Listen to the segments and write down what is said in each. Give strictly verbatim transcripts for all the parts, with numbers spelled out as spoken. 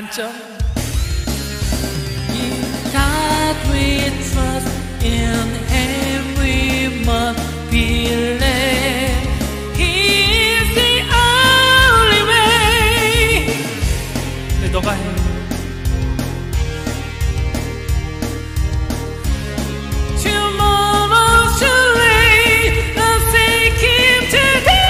만점. God we trust, in Him we must believe. He is the only way. 네, 너가 해. Tomorrow's too late. I'll seek Him today.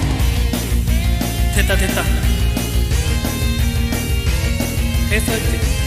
됐다 됐다 됐어.